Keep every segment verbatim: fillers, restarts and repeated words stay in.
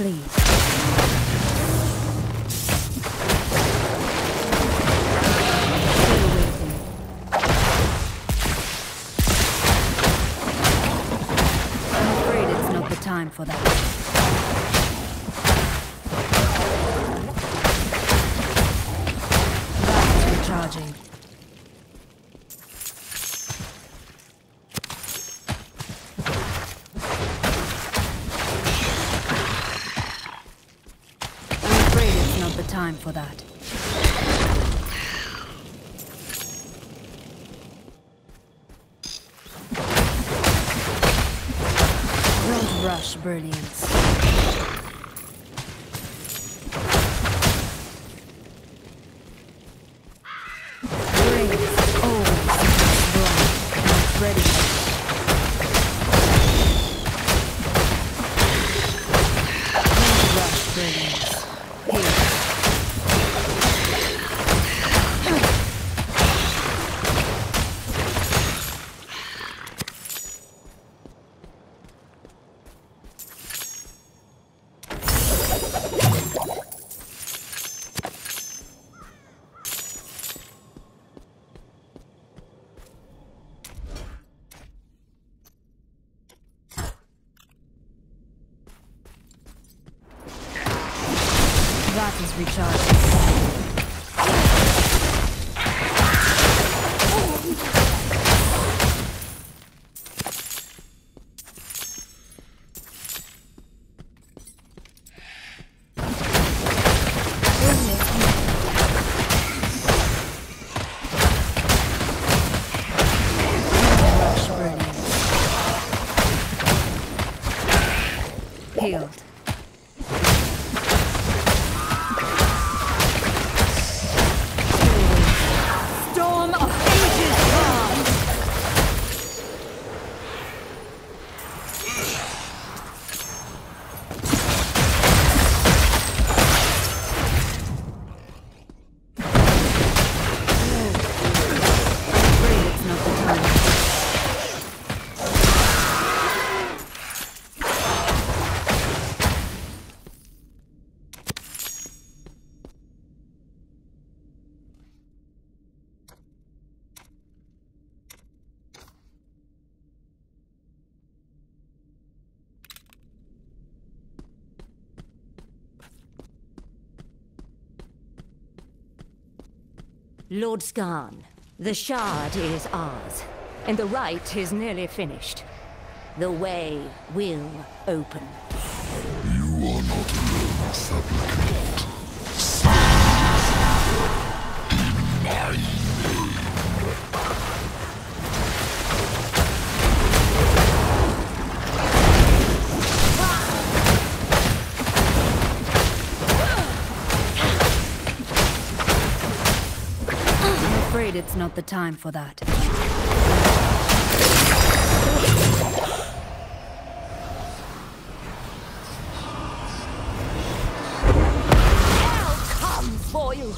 flee. Still waiting. I'm afraid it's not the time for that. That's recharging. Time for that. Don't rush brilliance. Grace always bright and ready. Don't rush brilliance. Here. That is recharging. Healed. Lord Skarn, the Shard is ours, and the rite is nearly finished. The way will open. You are not alone, supplicant. In my name. I'm afraid it's not the time for that. Hell comes for you!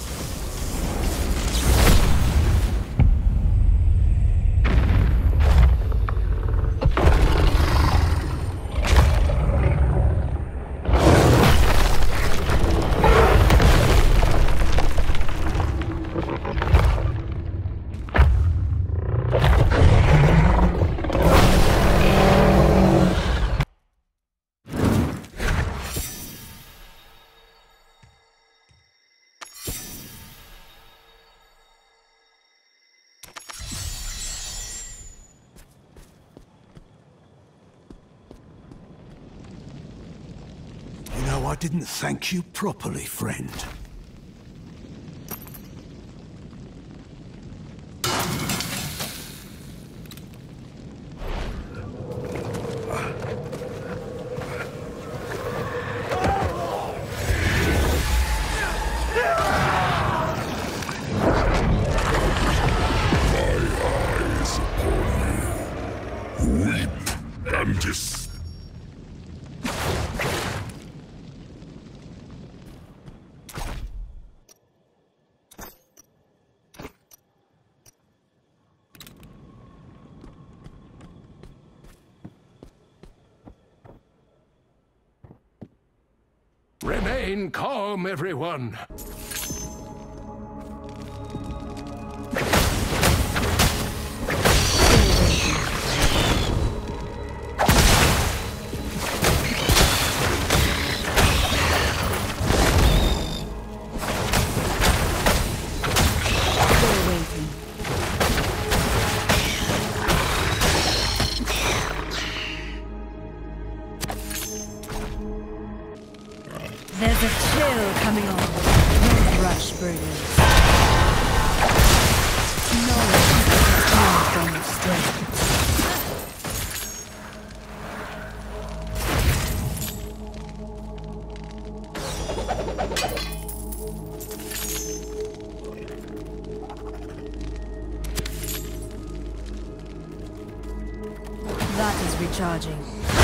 I didn't thank you properly, friend. Remain calm, everyone. There's a chill coming on. Don't rush, brilliance. Knowledge is a form of strength. That is recharging.